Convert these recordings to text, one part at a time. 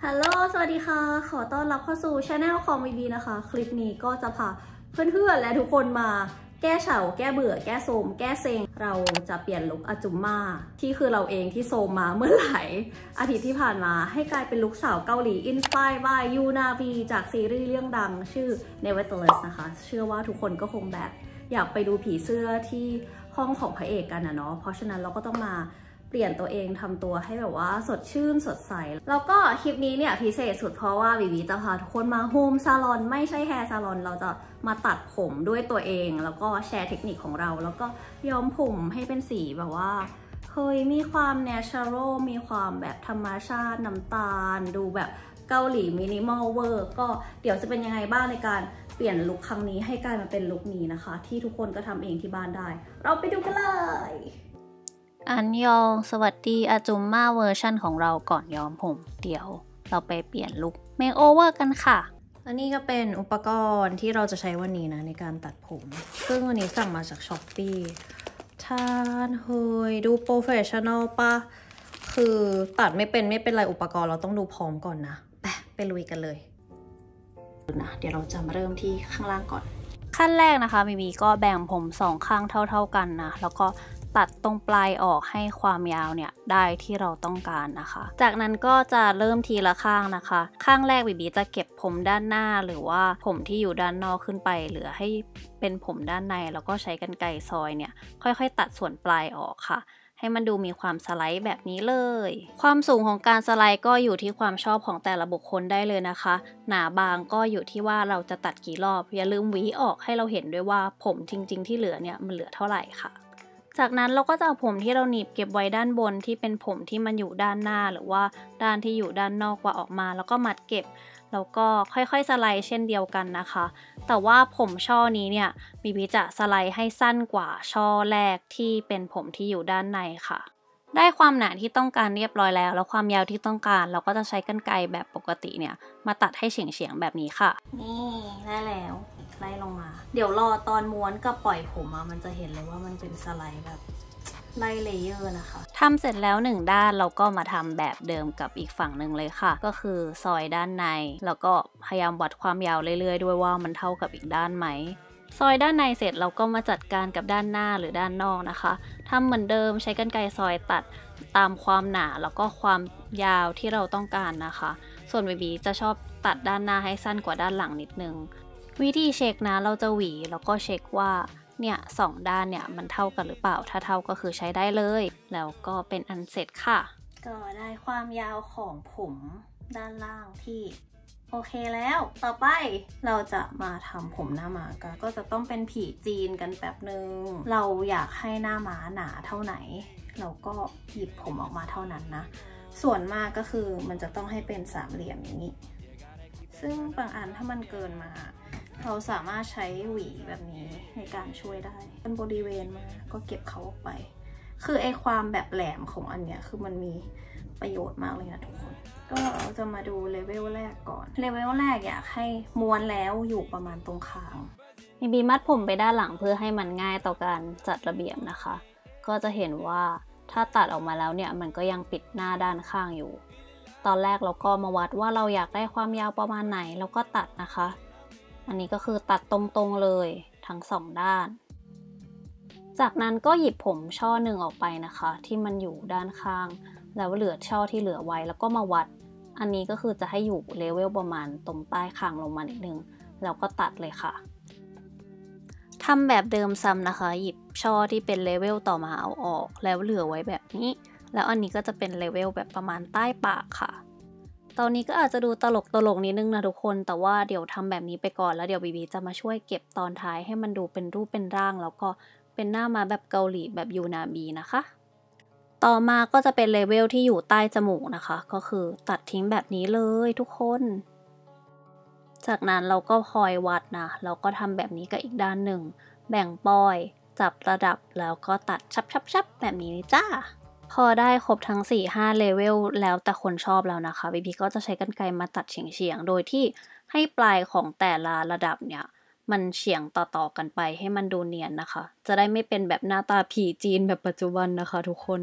ฮัลโหลสวัสดีค่ะขอต้อนรับเข้าสู่ช anel ของวีบีนะคะคลิปนี้ก็จะพาเพื่อนๆและทุกคนมาแก้เฉาแก้เบื่อแก้โทมแก้เซ็งเราจะเปลี่ยนลุคอาจุมม่าที่คือเราเองที่โทมมาเมื่อหลายอาทิตย์ที่ผ่านมาให้กลายเป็นลุคสาวเกาหลี Inspired byยูนาบีจากซีรีส์เรื่องดังชื่อ Nevertheless นะคะเชื่อว่าทุกคนก็คงแบบอยากไปดูผีเสื้อที่ห้องของพระเอกกันนะเนาะเพราะฉะนั้นเราก็ต้องมาเปลี่ยนตัวเองทำตัวให้แบบว่าสดชื่นสดใสแล้วก็คลิปนี้เนี่ยพิเศษสุดเพราะว่าวีวีจะพาทุกคนมาโฮมซาลอนไม่ใช่แฮร์ซาลอนเราจะมาตัดผมด้วยตัวเองแล้วก็แชร์เทคนิคของเราแล้วก็ย้อมผมให้เป็นสีแบบว่าเฮ้ยมีความ natural มีความแบบธรรมชาติน้ำตาลดูแบบเกาหลีมินิมอลเวอร์ก็เดี๋ยวจะเป็นยังไงบ้างในการเปลี่ยนลุคครั้งนี้ให้กลายมาเป็นลุคนี้นะคะที่ทุกคนก็ทำเองที่บ้านได้เราไปดูกันเลยอันยองสวัสดีอาจุมม่าเวอร์ชั่นของเราก่อนย้อมผมเดี๋ยวเราไปเปลี่ยนลุคเมคโอเวอร์กันค่ะอันนี้ก็เป็นอุปกรณ์ที่เราจะใช้วันนี้นะในการตัดผมซึ่งวันนี้สั่งมาจาก Shopee ท่านเฮ้ยดูโปรเฟชชั่นอลปะคือตัดไม่เป็นไรอุปกรณ์เราต้องดูพร้อมก่อนนะไปลุยกันเลยนะเดี๋ยวเราจะมาเริ่มที่ข้างล่างก่อนขั้นแรกนะคะมีก็แบ่งผมสองข้างเท่ากันนะแล้วก็ตัดตรงปลายออกให้ความยาวเนี่ยได้ที่เราต้องการนะคะจากนั้นก็จะเริ่มทีละข้างนะคะข้างแรกบีจะเก็บผมด้านหน้าหรือว่าผมที่อยู่ด้านนอกขึ้นไปเหลือให้เป็นผมด้านในแล้วก็ใช้กรรไกรซอยเนี่ยค่อยๆตัดส่วนปลายออกค่ะให้มันดูมีความสไลด์แบบนี้เลยความสูงของการสไลด์ก็อยู่ที่ความชอบของแต่ละบุคคลได้เลยนะคะหนาบางก็อยู่ที่ว่าเราจะตัดกี่รอบอย่าลืมหวีออกให้เราเห็นด้วยว่าผมจริงๆที่เหลือเนี่ยมันเหลือเท่าไหร่ค่ะจากนั้นเราก็จะเอาผมที่เราหนีบเก็บไว้ด้านบนที่เป็นผมที่มันอยู่ด้านหน้าหรือว่าด้านที่อยู่ด้านนอกว่าออกมาแล้วก็มัดเก็บแล้วก็ค่อยๆสไลด์เช่นเดียวกันนะคะแต่ว่าผมช่อนี้เนี่ยบีจะสไลด์ให้สั้นกว่าช่อแรกที่เป็นผมที่อยู่ด้านในค่ะได้ความหนาที่ต้องการเรียบร้อยแล้วความยาวที่ต้องการเราก็จะใช้กรรไกรแบบปกติเนี่ยมาตัดให้เฉียงๆแบบนี้ค่ะนี่ได้แล้วไล่ลงมาเดี๋ยวรอตอนม้วนกับปล่อยผมมันจะเห็นเลยว่ามันเป็นสไลด์แบบไล่เลเยอร์นะคะทำเสร็จแล้ว1ด้านเราก็มาทำแบบเดิมกับอีกฝั่งหนึ่งเลยค่ะก็คือซอยด้านในแล้วก็พยายามวัดความยาวเรื่อยๆด้วยว่ามันเท่ากับอีกด้านไหมซอยด้านในเสร็จเราก็มาจัดการกับด้านหน้าหรือด้านนอกนะคะทำเหมือนเดิมใช้กรรไกรซอยตัดตามความหนาแล้วก็ความยาวที่เราต้องการนะคะส่วนบีจะชอบตัดด้านหน้าให้สั้นกว่าด้านหลังนิดนึงวิธีเช็คนะเราจะหวีแล้วก็เช็คว่าเนี่ย2ด้านเนี่ยมันเท่ากันหรือเปล่าถ้าเท่าก็คือใช้ได้เลยแล้วก็เป็นอันเสร็จค่ะก็ได้ความยาวของผมด้านล่างที่โอเคแล้วต่อไปเราจะมาทำผมหน้าม้ากันก็จะต้องเป็นผีจีนกันแบบนึงเราอยากให้หน้าม้าหนาเท่าไหนเราก็หยิบผมออกมาเท่านั้นนะส่วนมากก็คือมันจะต้องให้เป็นสามเหลี่ยมอย่างนี้ซึ่งบางอันถ้ามันเกินมาเราสามารถใช้หวีแบบนี้ในการช่วยได้เป็นบริเวณมาก็เก็บเขาออกไปคือไอความแบบแหลมของอันเนี้ยคือมันมีประโยชน์มากเลยนะทุกคนก็เราจะมาดูเลเวลแรกก่อนเลเวลแรกอยากให้ม้วนแล้วอยู่ประมาณตรงคางมีบีมัดผมไปด้านหลังเพื่อให้มันง่ายต่อการจัดระเบียบนะคะก็จะเห็นว่าถ้าตัดออกมาแล้วเนี่ยมันก็ยังปิดหน้าด้านข้างอยู่ตอนแรกเราก็มาวัดว่าเราอยากได้ความยาวประมาณไหนแล้วก็ตัดนะคะอันนี้ก็คือตัดตรงๆเลยทั้ง2ด้านจากนั้นก็หยิบผมช่อหนึ่งออกไปนะคะที่มันอยู่ด้านข้างแล้วเหลือช่อที่เหลือไว้แล้วก็มาวัดอันนี้ก็คือจะให้อยู่เลเวลประมาณตรงใต้คางลงมานิดนึงแล้วก็ตัดเลยค่ะทำแบบเดิมซ้ำนะคะหยิบช่อที่เป็นเลเวลต่อมาเอาออกแล้วเหลือไว้แบบนี้แล้วอันนี้ก็จะเป็นเลเวลแบบประมาณใต้ปากค่ะตอนนี้ก็อาจจะดูตลกนิดนึงนะทุกคนแต่ว่าเดี๋ยวทำแบบนี้ไปก่อนแล้วเดี๋ยวบีจะมาช่วยเก็บตอนท้ายให้มันดูเป็นรูปเป็นร่างแล้วก็เป็นหน้ามาแบบเกาหลีแบบยูนาบีนะคะต่อมาก็จะเป็นเลเวลที่อยู่ใต้จมูกนะคะก็คือตัดทิ้งแบบนี้เลยทุกคนจากนั้นเราก็คอยวัดนะเราก็ทำแบบนี้กับอีกด้านหนึ่งแบ่งปอยจับระดับแล้วก็ตัดชับแบบนี้จ้าพอได้ครบทั้ง 4-5 เลเวลแล้วแต่คนชอบแล้วนะคะบีก็จะใช้กรรไกรมาตัดเฉียงๆโดยที่ให้ปลายของแต่ละระดับเนี่ยมันเฉียงต่อๆกันไปให้มันดูเนียนนะคะจะได้ไม่เป็นแบบหน้าตาผีจีนแบบปัจจุบันนะคะทุกคน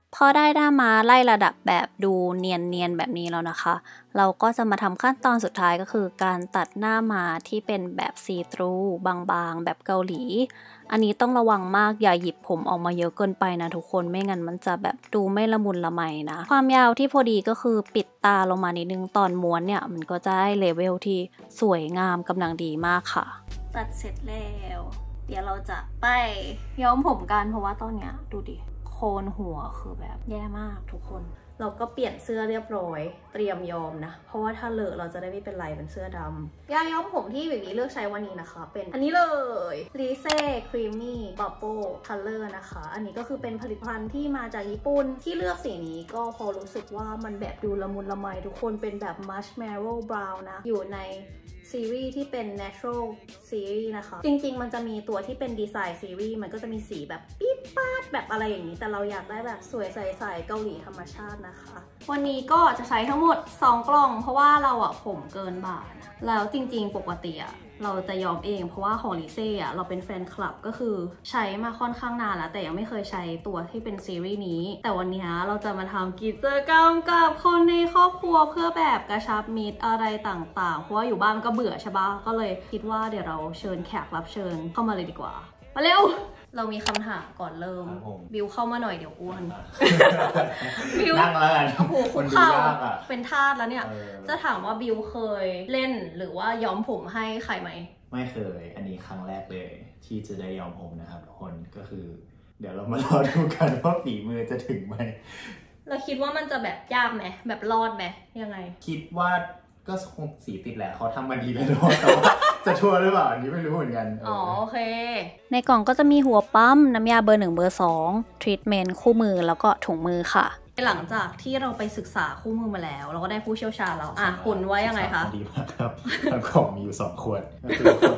พอได้หน้าม้าไล่ระดับแบบดูเนียนๆแบบนี้แล้วนะคะ เราก็จะมาทำขั้นตอนสุดท้ายก็คือการตัดหน้าม้าที่เป็นแบบซีทรูบางๆแบบเกาหลีอันนี้ต้องระวังมากอย่าหยิบผมออกมาเยอะเกินไปนะทุกคนไม่งั้นมันจะแบบดูไม่ละมุนละไมนะความยาวที่พอดีก็คือปิดตาลงมานิดนึงตอนม้วนเนี่ยมันก็จะได้เลเวลที่สวยงามกำลังดีมากค่ะตัดเสร็จแล้วเดี๋ยวเราจะไปย้อมผมกันเพราะว่าตอนเนี้ยดูดิโคนหัวคือแบบแย่มากทุกคนเราก็เปลี่ยนเสื้อเรียบร้อยเตรียมย้อมนะเพราะว่าถ้าเลอะเราจะได้ไม่เป็นไรเป็นเสื้อดำยาย้อมผมที่วิวีเลือกใช้วันนี้นะคะเป็นอันนี้เลย Lise Creamy Bubble Color นะคะอันนี้ก็คือเป็นผลิตภัณฑ์ที่มาจากญี่ปุ่นที่เลือกสีนี้ก็พอรู้สึกว่ามันแบบดูละมุนละไมทุกคนเป็นแบบ Marshmallow Brown นะอยู่ในซีรีส์ที่เป็น Natural Series นะคะจริงๆมันจะมีตัวที่เป็น Design Series มันก็จะมีสีแบบปี๊ดป๊าดแบบอะไรอย่างนี้แต่เราอยากได้แบบสวยใสๆเกาหลีธรรมชาตินะคะวันนี้ก็จะใช้ทั้งหมด2กล่องเพราะว่าเราอะผมเกินบ่านะแล้วจริงๆปกติอะเราจะยอมเองเพราะว่าของลิเซ่อะเราเป็นแฟนคลับก็คือใช้มาค่อนข้างนานแล้วแต่ยังไม่เคยใช้ตัวที่เป็นซีรีส์นี้แต่วันนี้เราจะมาทำกิจกรรมกับคนในครอบครัวเพื่อแบบกระชับมิตรอะไรต่างๆเพราะว่าอยู่บ้านก็เบื่อใช่ปะก็เลยคิดว่าเดี๋ยวเราเชิญแขกรับเชิญเข้ามาเลยดีกว่ามาเร็วเรามีคำถามก่อนเริ่มบิวเข้ามาหน่อยเดี๋ยวอ้วนบิวนั่งแล้วกันโอ้โหคุกเข่าเป็นทาสแล้วเนี่ยจะถามว่าบิวเคยเล่นหรือว่าย้อมผมให้ใครไหมไม่เคยอันนี้ครั้งแรกเลยที่จะได้ย้อมผมนะครับทุกคนก็คือเดี๋ยวเรามารอดูกันว่าฝีมือจะถึงไหมเราคิดว่ามันจะแบบยากไหมแบบรอดไหมยังไงคิดว่าก็คงสีติดแหละเขาทำมาดีแล้วแต่ว่าจะชัวร์หรือเปล่าอันนี้ไม่รู้เหมือนกันอ๋อโอเคในกล่องก็จะมีหัวปั๊มน้ำยาเบอร์ 1เบอร์ 2ทรีทเมนต์คู่มือแล้วก็ถุงมือค่ะหลังจากที่เราไปศึกษาคู่มือมาแล้วเราก็ได้ผู้เชี่ยวชาญแล้วคุณว่ายังไงคะดีมากครับทั้งกล่องมีอยู่2ขวดก็คือขวด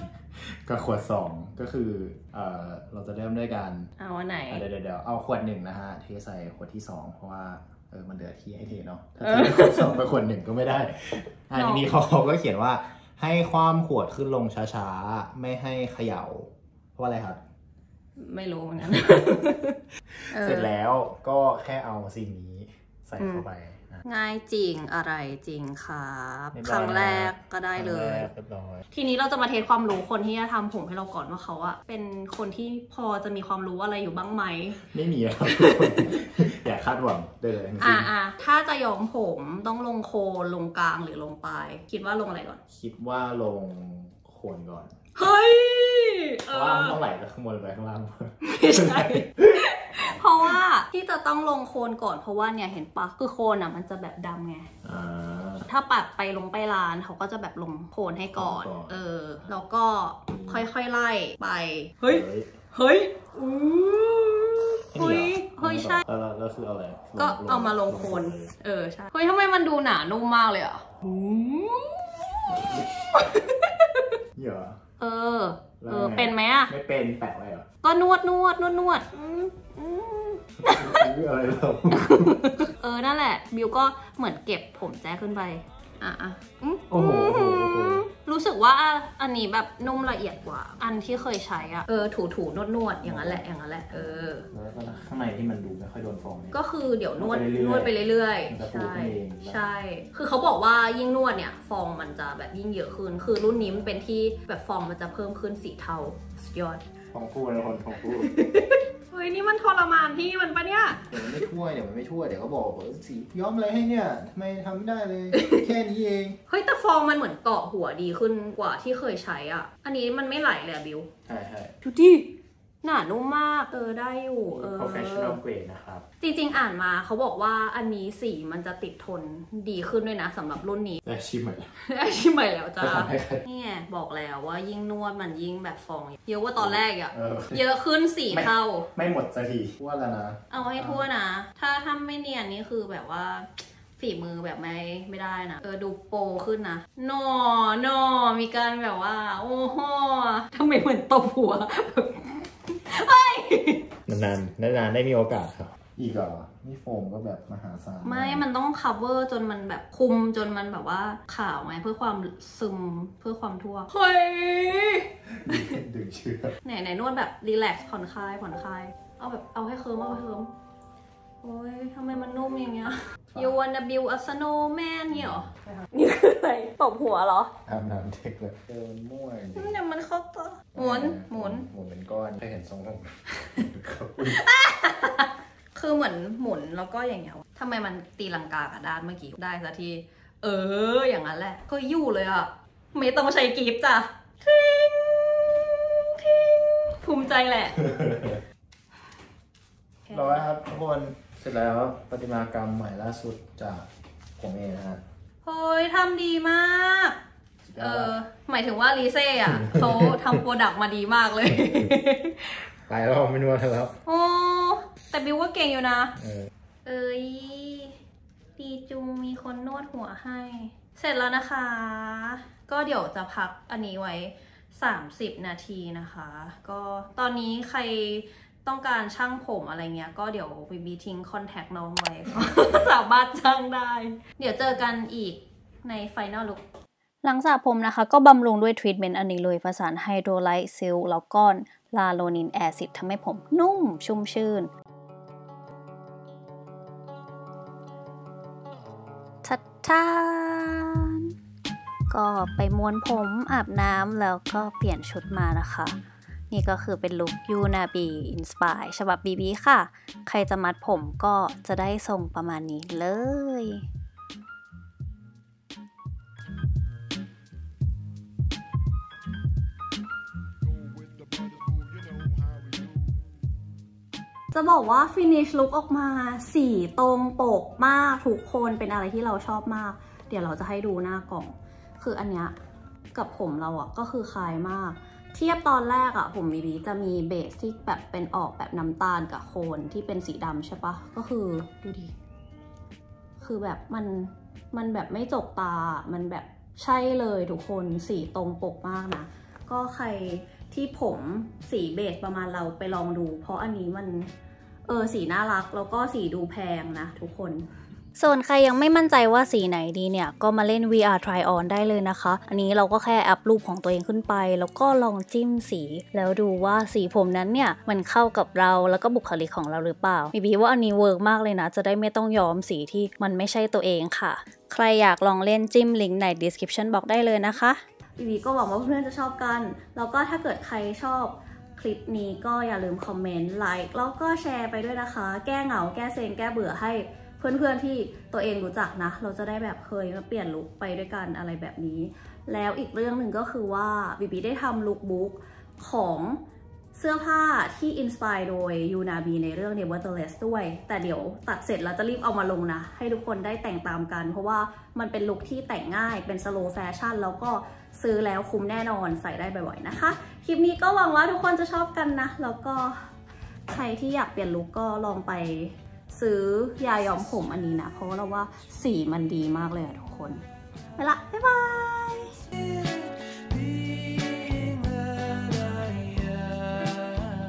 1กับขวด2ก็คือเราจะเริ่มด้วยการเอาอันไหนเดี๋ยวเอาขวด1นะฮะเทใส่ขวดที่2เพราะว่ามันเหลือที่ให้เทเนาะถ้าเทขวด2ไปขวด1ก็ไม่ได้ทีนี้เขาก็เขียนว่าให้ความขวดขึ้นลงช้าๆไม่ให้เขย่าเพราะอะไรครับไม่รู้เหมือนกันเสร็จแล้วก็แค่เอาสิ่งนี้ใส่เข้าไปง่ายจริงอะไรจริงครับครั้งแรกก็ได้เลยทีนี้เราจะมาเทสความรู้คนที่จะทำผมให้เราก่อนว่าเขาอะเป็นคนที่พอจะมีความรู้อะไรอยู่บ้างไหมไม่มีครับอย่าคาดหวังได้เลยถ้าจะย้อมผมต้องลงโคนลงกลางหรือลงปลายคิดว่าลงอะไรก่อนคิดว่าลงโคนก่อนเฮ้ยเพราะว่าต้องไหลจากข้างบนไปข้างล่างไม่ใช่เพราะว่าที่จะต้องลงโคนก่อนเพราะว่าเนี่ยเห็นปะคือโคนอ่ะมันจะแบบดำไงถ้าปัดไปลงไปร้านเขาก็จะแบบลงโคนให้ก่อนแล้วก็ค่อยๆไล่ไปเฮ้ยเฮ้ยใช่แล้วคืออะไรก็เอามาลงโคนใช่เฮ้ยทำไมมันดูหนานุ่มมากเลยอ่ะเป็นไหมอ่ะไม่เป็นแปะไว้เหรอก็นวดอะไรหรอนั่นแหละบิวก็เหมือนเก็บผมแจ๊ขึ้นไปโอ้โหรู้สึกว่าอันนี้แบบนุ่มละเอียดกว่าอันที่เคยใช้อ่ะถูนวดอย่างนั้นแหละแล้วข้างในที่มันดูไม่ค่อยโดนฟองก็คือเดี๋ยวนวดไปเรื่อยๆใช่คือเขาบอกว่ายิ่งนวดเนี่ยฟองมันจะแบบยิ่งเยอะขึ้นคือรุ่นนี้มันเป็นที่แบบฟองมันจะเพิ่มขึ้น4 เท่าสุดยอดฟองฟูเลยคนฟองฟูเฮ้ยนี่มันทรมานที่มันปะเนี่ยเดี๋ยวมันไม่ช่วยเดี๋ยวก็บอกว่าสีย้อมอะไรให้เนี่ยทำไมทำไม่ได้เลย แค่นี้เองเฮ้ยแต่ฟองมันเหมือนเกาะหัวดีขึ้นกว่าที่เคยใช้อ่ะอันนี้มันไม่ไหลเลยบิวใช่ดูดิหนานุ่มมากได้อยู่ professional grade นะครับจริงๆอ่านมาเขาบอกว่าอันนี้สีมันจะติดทนดีขึ้นด้วยนะสำหรับรุ่นนี้ได้ชิมใหม่แล้วจ้านี่ไงบอกแล้วว่ายิ่งนวดมันยิ่งแบบฟองเยอะกว่าตอนแรกอ่ะเยอะขึ้น4 เท่าไม่หมดสักทีทั่วแล้วนะเอาให้ทั่วนะถ้าไม่เนียนนี่คือแบบว่าฝีมือแบบไม่ได้นะดูโปรขึ้นนะนอมีการแบบว่าโอ้โหทำไมเหมือนตบหัวนานได้มีโอกาสครับอีกนี่โฟมก็แบบมหาศาลไม่มันต้อง cover จนมันแบบคุมจนมันแบบว่าขาวไงเพื่อความซึมเพื่อความทั่วเฮ้ยดึงเชือกไหนนวดแบบรีแลกซ์ผ่อนคลายเอาแบบเอาให้เคิร์มโอ้ยทำไมมันนุ่มอย่างเงี้ย You wanna build a snowman เนี่ยหรอนี่คืออะไรตบหัวเหรออาบน้ำเด็กเลยมันมั่วจริงเนี่ยมันเข้าตัวหมุนเป็นก้อนเคยเห็นทรงผมคือเหมือนหมุนแล้วก็อย่างเงี้ยทำไมมันตีลังกากระดานเมื่อกี้ได้สักทีอย่างนั้นแหละก็อยู่เลยอ่ะไม่ต้องใช้กีบจ้ะทิ้งภูมิใจแหละร้อยครับทุกคนเสร็จแล้วประติมากรรมใหม่ล่าสุดจากผมเองนะฮะเฮ้ยทำดีมากหมายถึงว่าลีเซ่อะเขาทำโปรดักต์มาดีมากเลยหลายรอบไม่นวดแล้วโอ้แต่บิวว่าเก่งอยู่นะดีจุงมีคนนวดหัวให้เสร็จแล้วนะคะก็เดี๋ยวจะพักอันนี้ไว้30 นาทีนะคะก็ตอนนี้ใครต้องการช่างผมอะไรเงี้ยก็เดี๋ยวบีทิ้งคอนแทคน้องไว้ สามารถช่างได้เดี๋ยวเจอกันอีกในไฟนอลลุคหลังสระผมนะคะก็บำรุงด้วยทรีทเมนต์อันนี้เลยผสานไฮโดรไลท์ซิลแล้วก็ลาโลนินแอซิดทำให้ผมนุ่มชุ่มชื่นทันก็ไปม้วนผมอาบน้ำแล้วก็เปลี่ยนชุดมานะคะนี่ก็คือเป็นลุคยูนาบีอินสปายฉบับบีบีค่ะใครจะมัดผมก็จะได้ทรงประมาณนี้เลยจะบอกว่าฟินิชลุคออกมาสีตรงปกมากทุกคนเป็นอะไรที่เราชอบมากเดี๋ยวเราจะให้ดูหน้ากล่องคืออันเนี้ยกับผมเราอ่ะก็คือคล้ายมากเทียบตอนแรกอ่ะผมบีจะมีเบสที่แบบเป็นออกแบบน้ำตาลกับโคนที่เป็นสีดำใช่ปะก็คือดูดิคือแบบมันแบบไม่จกตามันแบบใช่เลยทุกคนสีตรงปกมากนะก็ใครที่ผมสีเบสประมาณเราไปลองดูเพราะอันนี้มันสีน่ารักแล้วก็สีดูแพงนะทุกคนส่วนใครยังไม่มั่นใจว่าสีไหนดีเนี่ยก็มาเล่น VR Try On ได้เลยนะคะอันนี้เราก็แค่อัพรูปของตัวเองขึ้นไปแล้วก็ลองจิ้มสีแล้วดูว่าสีผมนั้นเนี่ยมันเข้ากับเราแล้วก็บุคลิกของเราหรือเปล่าบีว่าอันนี้เวิร์กมากเลยนะจะได้ไม่ต้องย้อมสีที่มันไม่ใช่ตัวเองค่ะใครอยากลองเล่นจิ้มลิงก์ใน description box ได้เลยนะคะบีก็หวังว่าเพื่อนจะชอบกันแล้วก็ถ้าเกิดใครชอบคลิปนี้ก็อย่าลืมคอมเมนต์ไลค์แล้วก็แชร์ไปด้วยนะคะแก้เหงาแก้เซ็งแก้เบื่อให้เพื่อนๆที่ตัวเองรู้จักนะเราจะได้แบบเคยมาเปลี่ยนลุคไปด้วยกันอะไรแบบนี้แล้วอีกเรื่องหนึ่งก็คือว่าบีได้ทำลุคบุ๊กของเสื้อผ้าที่อินสปายโดยยูนาบีในเรื่อง Nevertheless ด้วยแต่เดี๋ยวตัดเสร็จแล้วจะรีบเอามาลงนะให้ทุกคนได้แต่งตามกันเพราะว่ามันเป็นลุคที่แต่งง่ายเป็นสโลว์แฟชั่นแล้วก็ซื้อแล้วคุ้มแน่นอนใส่ได้บ่อยๆนะคะคลิปนี้ก็หวังว่าทุกคนจะชอบกันนะแล้วก็ใครที่อยากเปลี่ยนลุคก็ลองไปซื้อยาย้อมผมอันนี้นะเพราะเราว่าสีมันดีมากเลยอะทุกคนไปละบ๊ายบาย